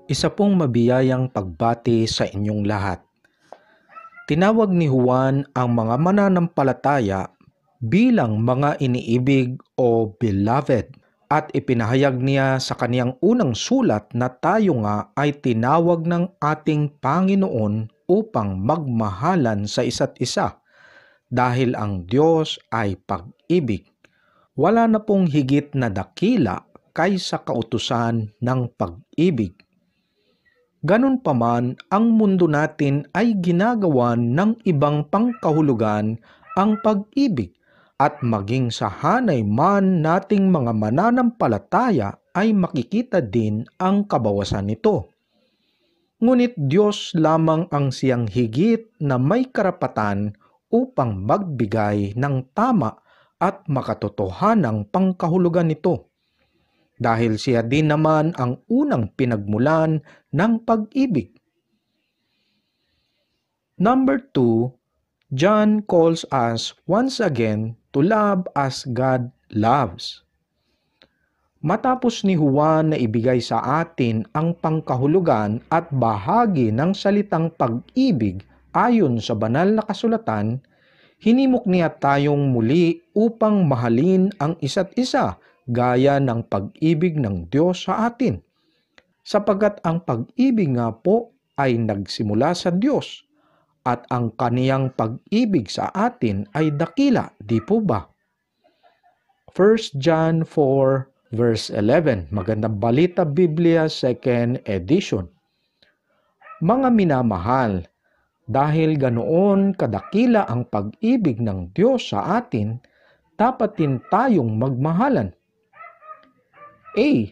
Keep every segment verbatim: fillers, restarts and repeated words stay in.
Isa pong mabiyayang pagbati sa inyong lahat. Tinawag ni Juan ang mga mananampalataya bilang mga iniibig o beloved at ipinahayag niya sa kaniyang unang sulat na tayo nga ay tinawag ng ating Panginoon upang magmahalan sa isa't isa dahil ang Diyos ay pag-ibig. Wala na pong higit na dakila kaysa kautusan ng pag-ibig. Ganun pa man, ang mundo natin ay ginagawan ng ibang pangkahulugan ang pag-ibig at maging sa hanay man nating mga mananampalataya ay makikita din ang kabawasan nito. Ngunit Diyos lamang ang siyang higit na may karapatan upang magbigay ng tama at makatotohanang pangkahulugan nito. Dahil siya din naman ang unang pinagmulan ng pag-ibig. Number two, John calls us once again to love as God loves. Matapos ni Juan na ibigay sa atin ang pangkahulugan at bahagi ng salitang pag-ibig ayon sa banal na kasulatan, hinimok niya tayong muli upang mahalin ang isa't isa gaya ng pag-ibig ng Diyos sa atin. Sapagkat ang pag-ibig nga po ay nagsimula sa Diyos at ang kaniyang pag-ibig sa atin ay dakila, di po ba? First John four verse eleven, Magandang Balita Biblia second edition. Mga minamahal, dahil ganoon kadakila ang pag-ibig ng Diyos sa atin, dapat din tayong magmahalan. A.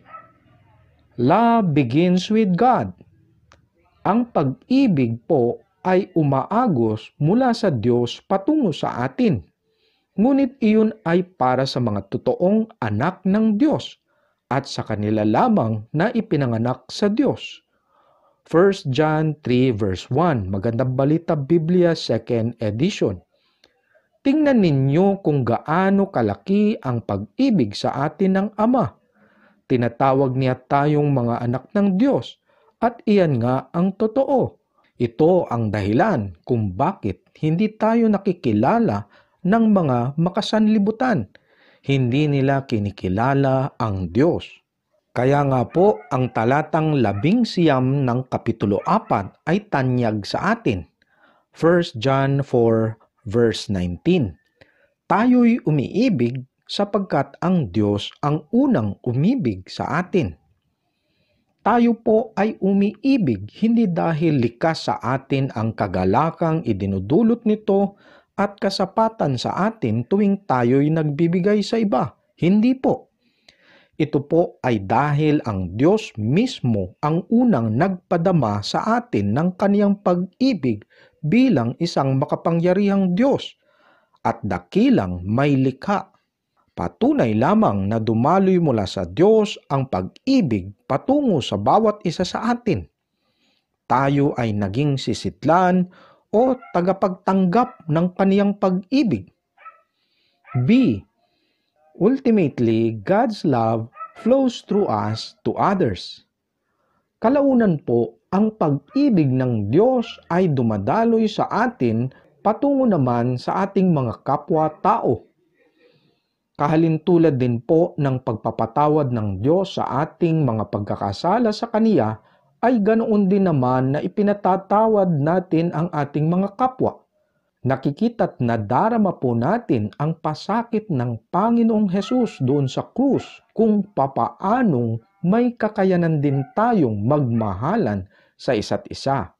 Love begins with God. Ang pag-ibig po ay umaagos mula sa Diyos patungo sa atin. Ngunit iyon ay para sa mga totoong anak ng Diyos at sa kanila lamang na ipinanganak sa Diyos. First John three verse one, Magandang Balita Biblia second edition. Tingnan ninyo kung gaano kalaki ang pag-ibig sa atin ng Ama. Tinatawag niya tayong mga anak ng Diyos at iyan nga ang totoo. Ito ang dahilan kung bakit hindi tayo nakikilala ng mga makasanlibutan. Hindi nila kinikilala ang Diyos. Kaya nga po ang talatang labing siyam ng kapitulo apat ay tanyag sa atin. First John four verse nineteen. Tayo'y umiibig sapagkat ang Diyos ang unang umibig sa atin. Tayo po ay umiibig hindi dahil likas sa atin ang kagalakang idinudulot nito at kasapatan sa atin tuwing tayo'y nagbibigay sa iba. Hindi po. Ito po ay dahil ang Diyos mismo ang unang nagpadama sa atin ng kaniyang pag-ibig bilang isang makapangyarihang Diyos at dakilang may likha. Patunay lamang na dumaloy mula sa Diyos ang pag-ibig patungo sa bawat isa sa atin. Tayo ay naging sisitlan o tagapagtanggap ng kaniyang pag-ibig. B. Ultimately, God's love flows through us to others. Kalaunan po, ang pag-ibig ng Diyos ay dumadaloy sa atin patungo naman sa ating mga kapwa-tao. Kahalintulad din po ng pagpapatawad ng Diyos sa ating mga pagkakasala sa Kaniya, ay ganoon din naman na ipinatatawad natin ang ating mga kapwa. Nakikita't nadarama po natin ang pasakit ng Panginoong Hesus doon sa krus kung papaanong may kakayanan din tayong magmahalan sa isa't isa.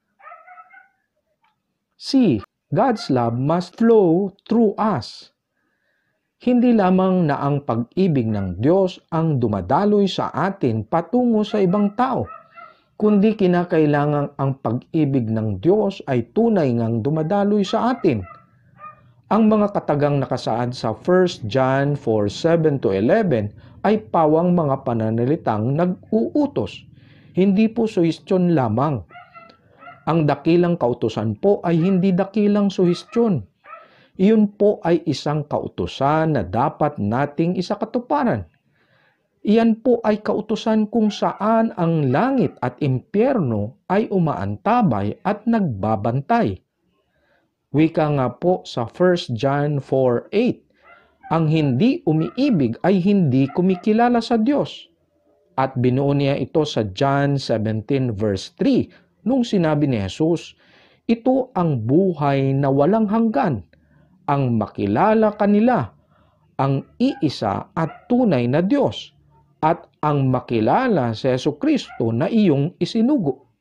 C. God's love must flow through us. Hindi lamang na ang pag-ibig ng Diyos ang dumadaloy sa atin patungo sa ibang tao, kundi kinakailangan ang pag-ibig ng Diyos ay tunay ngang dumadaloy sa atin. Ang mga katagang nakasaad sa First John four seven to eleven ay pawang mga pananalitang nag-uutos, hindi po suhestyon lamang. Ang dakilang kautusan po ay hindi dakilang suhestyon. Iyon po ay isang kautusan na dapat nating isakatuparan. Iyan po ay kautusan kung saan ang langit at impyerno ay umaantabay at nagbabantay. Wika nga po sa First John four eight, ang hindi umiibig ay hindi kumikilala sa Diyos. At binuo niya ito sa John seventeen verse three nung sinabi ni Jesus, ito ang buhay na walang hanggan, ang makilala kanila, ang iisa at tunay na Diyos, at ang makilala si Jesucristo na iyong isinugo.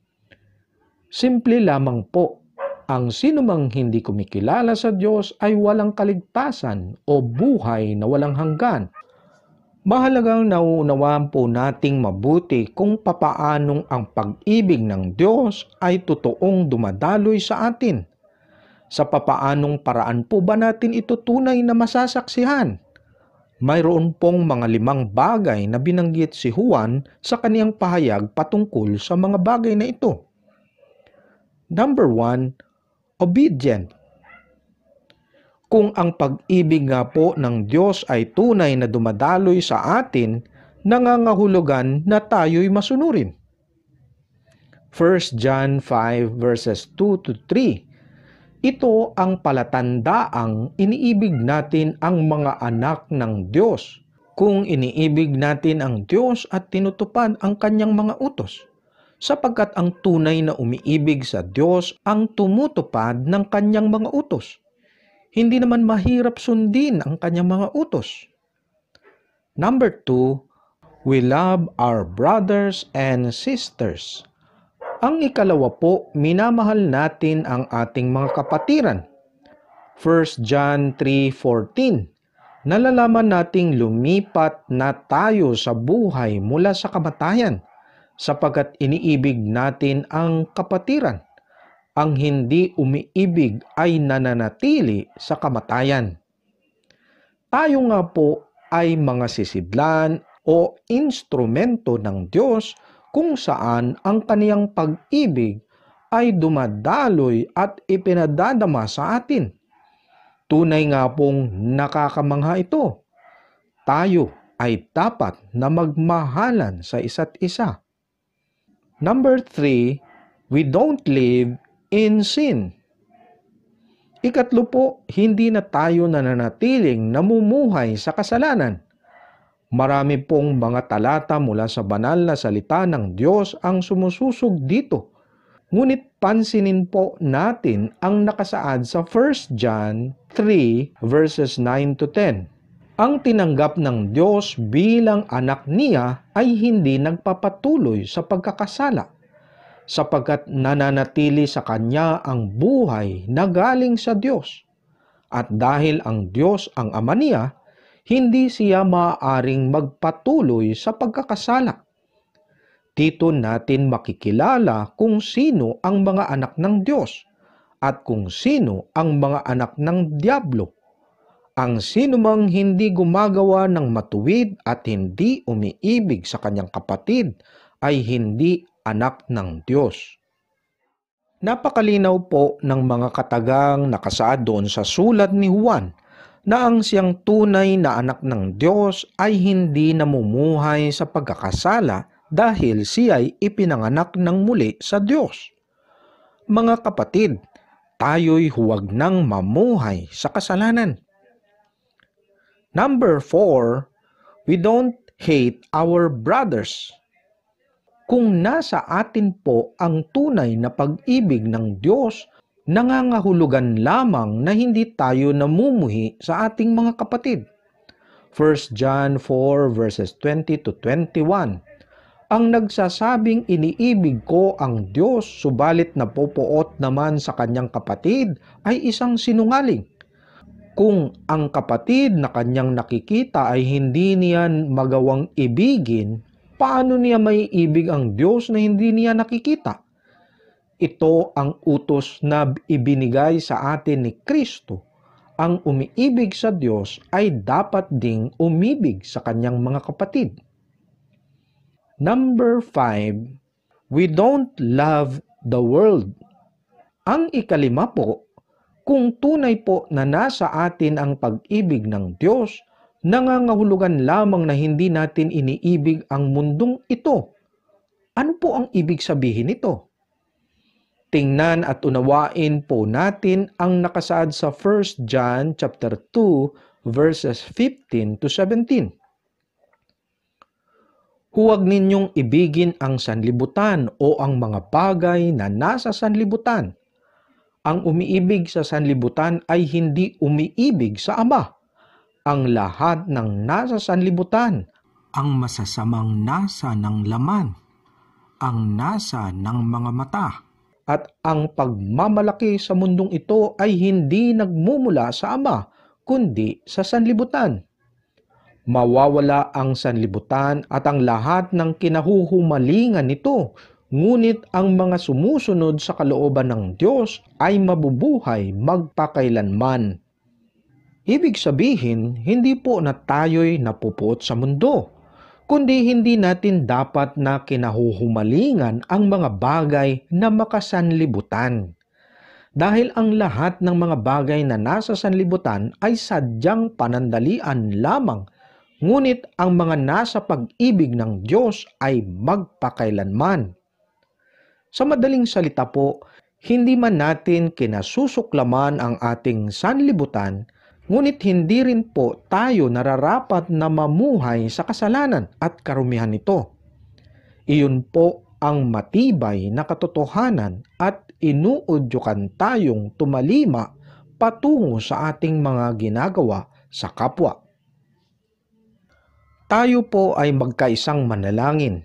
Simple lamang po, ang sinumang hindi kumikilala sa Diyos ay walang kaligtasan o buhay na walang hanggan. Mahalagang nauunawaan po nating mabuti kung papaanong ang pag-ibig ng Diyos ay totoong dumadaloy sa atin. Sa papaanong paraan po ba natin ito tunay na masasaksihan? Mayroon pong mga limang bagay na binanggit si Juan sa kaniyang pahayag patungkol sa mga bagay na ito. Number one, obedient. Kung ang pag-ibig nga po ng Diyos ay tunay na dumadaloy sa atin, nangangahulugan na tayo'y masunurin. First John five verses two to three. Ito ang palatandaang iniibig natin ang mga anak ng Diyos. Kung iniibig natin ang Diyos at tinutupad ang kanyang mga utos, sapagkat ang tunay na umiibig sa Diyos ang tumutupad ng kanyang mga utos. Hindi naman mahirap sundin ang kanyang mga utos. Number two, we love our brothers and sisters. Ang ikalawa po, minamahal natin ang ating mga kapatiran. First John three fourteen. Nalalaman nating lumipat na tayo sa buhay mula sa kamatayan, sapagkat iniibig natin ang kapatiran. Ang hindi umiibig ay nananatili sa kamatayan. Tayo nga po ay mga sisidlan o instrumento ng Diyos kung saan ang kaniyang pag-ibig ay dumadaloy at ipinadadama sa atin. Tunay nga pong nakakamangha ito. Tayo ay dapat na magmahalan sa isa't isa. Number three, we don't live in sin. Ikatlo po, hindi na tayo nananatiling namumuhay sa kasalanan. Marami pong mga talata mula sa banal na salita ng Diyos ang sumususog dito. Ngunit pansinin po natin ang nakasaad sa First John three verses nine to ten. Ang tinanggap ng Diyos bilang anak niya ay hindi nagpapatuloy sa pagkakasala, sapagkat nananatili sa kanya ang buhay na galing sa Diyos. At dahil ang Diyos ang ama niya, hindi siya maaaring magpatuloy sa pagkakasala. Dito natin makikilala kung sino ang mga anak ng Diyos at kung sino ang mga anak ng Diablo. Ang sinumang hindi gumagawa ng matuwid at hindi umiibig sa kanyang kapatid ay hindi anak ng Diyos. Napakalinaw po ng mga katagang nakasaad doon sa sulat ni Juan na ang siyang tunay na anak ng Diyos ay hindi namumuhay sa pagkakasala dahil siya'y ipinanganak ng muli sa Diyos. Mga kapatid, tayo'y huwag nang mamuhay sa kasalanan. Number four, we don't hate our brothers. Kung nasa atin po ang tunay na pag-ibig ng Diyos, nangangahulugan lamang na hindi tayo namumuhi sa ating mga kapatid. First John four verses twenty to twenty-one. Ang nagsasabing iniibig ko ang Diyos subalit napopoot naman sa kanyang kapatid ay isang sinungaling. Kung ang kapatid na kanyang nakikita ay hindi niyan magawang ibigin, paano niya may ibig ang Diyos na hindi niya nakikita? Ito ang utos na ibinigay sa atin ni Kristo. Ang umiibig sa Diyos ay dapat ding umibig sa kanyang mga kapatid. Number five, we don't love the world. Ang ikalima po, kung tunay po na nasa atin ang pag-ibig ng Diyos, Nangangahulugan lamang na hindi natin iniibig ang mundong ito. Ano po ang ibig sabihin nito? Tingnan at unawain po natin ang nakasaad sa First John chapter two verses fifteen to seventeen. Huwag ninyong ibigin ang sanlibutan o ang mga bagay na nasa sanlibutan. Ang umiibig sa sanlibutan ay hindi umiibig sa Ama. Ang lahat ng nasa sanlibutan, ang masasamang nasa ng laman, ang nasa ng mga mata, at ang pagmamalaki sa mundong ito ay hindi nagmumula sa Ama, kundi sa sanlibutan. Mawawala ang sanlibutan at ang lahat ng kinahuhumalingan nito, ngunit ang mga sumusunod sa kalooban ng Diyos ay mabubuhay magpakailanman. Ibig sabihin, hindi po na tayo'y napupuot sa mundo, kundi hindi natin dapat na kinahuhumalingan ang mga bagay na makasanlibutan. Dahil ang lahat ng mga bagay na nasa sanlibutan ay sadyang panandalian lamang, ngunit ang mga nasa pag-ibig ng Diyos ay magpakailanman. Sa madaling salita po, hindi man natin kinasusuklaman ang ating sanlibutan, ngunit hindi rin po tayo nararapat na mamuhay sa kasalanan at karumihan nito. Iyon po ang matibay na katotohanan at inuudyukan tayong tumalima patungo sa ating mga ginagawa sa kapwa. Tayo po ay magkaisang manalangin.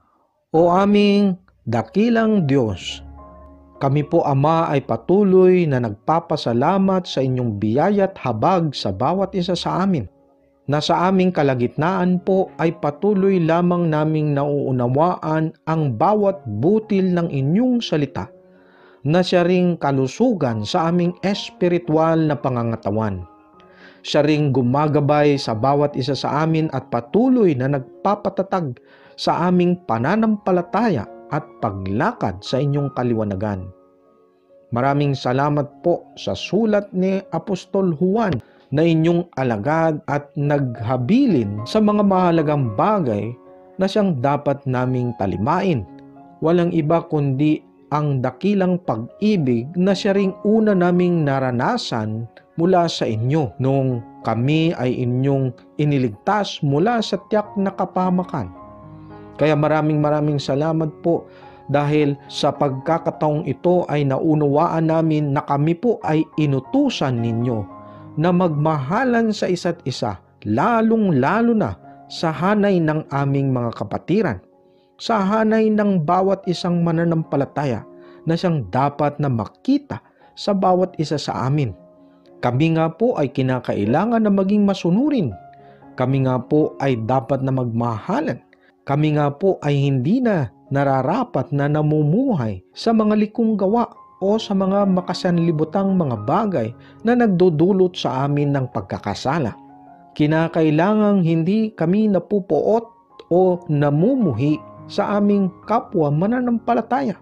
O aming dakilang Diyos, kami po Ama ay patuloy na nagpapasalamat sa inyong biyaya't habag sa bawat isa sa amin, na sa aming kalagitnaan po ay patuloy lamang naming nauunawaan ang bawat butil ng inyong salita, na siya ring kalusugan sa aming espiritual na pangangatawan. Siya ring gumagabay sa bawat isa sa amin at patuloy na nagpapatatag sa aming pananampalataya at paglakad sa inyong kaliwanagan. Maraming salamat po sa sulat ni Apostol Juan na inyong alagad at naghabilin sa mga mahalagang bagay na siyang dapat naming talimain. Walang iba kundi ang dakilang pag-ibig na siya ring una naming naranasan mula sa inyo nung kami ay inyong iniligtas mula sa tiyak na kapahamakan. Kaya maraming maraming salamat po dahil sa pagkakataong ito ay naunawaan namin na kami po ay inutusan ninyo na magmahalan sa isa't isa, lalong-lalo na sa hanay ng aming mga kapatiran, sa hanay ng bawat isang mananampalataya na siyang dapat na makita sa bawat isa sa amin. Kami nga po ay kinakailangan na maging masunurin. Kami nga po ay dapat na magmahalan. Kami nga po ay hindi na nararapat na namumuhay sa mga likong gawa o sa mga makasanlibutang mga bagay na nagdudulot sa amin ng pagkakasala. Kinakailangang hindi kami napupuot o namumuhi sa aming kapwa mananampalataya.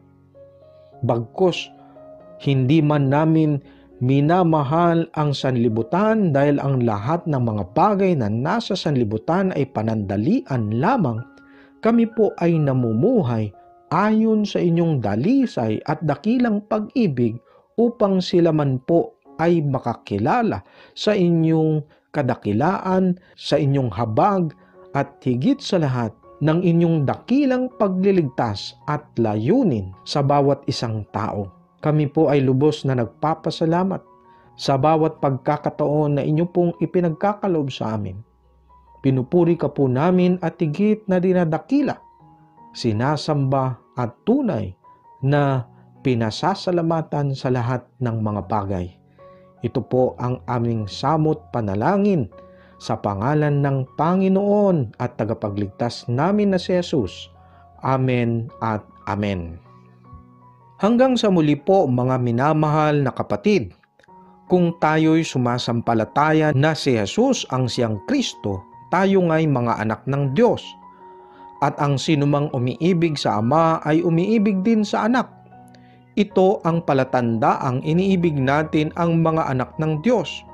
Bagkus, hindi man namin minamahal ang sanlibutan dahil ang lahat ng mga bagay na nasa sanlibutan ay panandalian lamang, kami po ay namumuhay ayon sa inyong dalisay at dakilang pag-ibig upang sila man po ay makakilala sa inyong kadakilaan, sa inyong habag at higit sa lahat ng inyong dakilang pagliligtas at layunin sa bawat isang tao. Kami po ay lubos na nagpapasalamat sa bawat pagkakataon na inyo pong ipinagkakaloob sa amin. Pinupuri ka po namin at higit na dinadakila, sinasamba at tunay na pinasasalamatan sa lahat ng mga bagay. Ito po ang aming samot panalangin sa pangalan ng Panginoon at tagapagligtas namin na si Jesus. Amen at Amen. Hanggang sa muli po mga minamahal na kapatid, kung tayo'y sumasampalataya na si Jesus ang siyang Kristo, tayo nga'y mga anak ng Diyos. At ang sinumang umiibig sa Ama ay umiibig din sa anak. Ito ang palatandaang iniibig natin ang mga anak ng Diyos,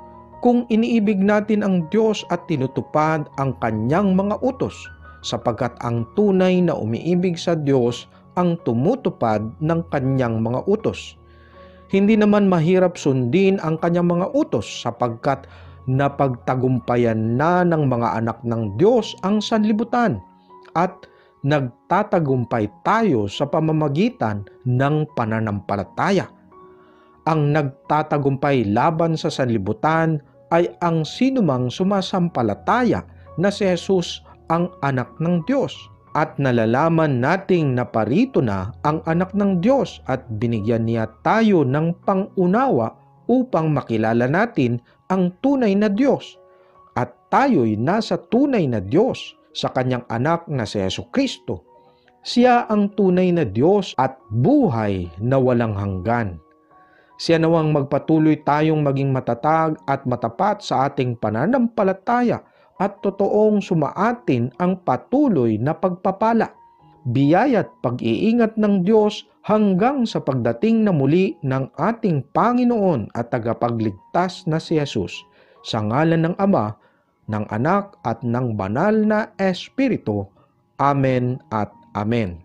kung iniibig natin ang Diyos at tinutupad ang Kanyang mga utos, sapagkat ang tunay na umiibig sa Diyos ang tumutupad ng Kanyang mga utos. Hindi naman mahirap sundin ang Kanyang mga utos sapagkat napagtagumpayan na ng mga anak ng Diyos ang sanlibutan at nagtatagumpay tayo sa pamamagitan ng pananampalataya. Ang nagtatagumpay laban sa sanlibutan ay ang sinumang sumasampalataya na si Jesus ang anak ng Diyos. At nalalaman nating naparito na ang anak ng Diyos at binigyan niya tayo ng pangunawa upang makilala natin ang tunay na Diyos. At tayo'y nasa tunay na Diyos sa Kanyang anak na si Jesucristo. Siya ang tunay na Diyos at buhay na walang hanggan. Siya nawang magpatuloy tayong maging matatag at matapat sa ating pananampalataya at totoong sumaatin ang patuloy na pagpapala, biyaya at pag-iingat ng Diyos hanggang sa pagdating na muli ng ating Panginoon at tagapagligtas na si Jesus, sa ngalan ng Ama, ng Anak at ng Banal na Espiritu. Amen at Amen.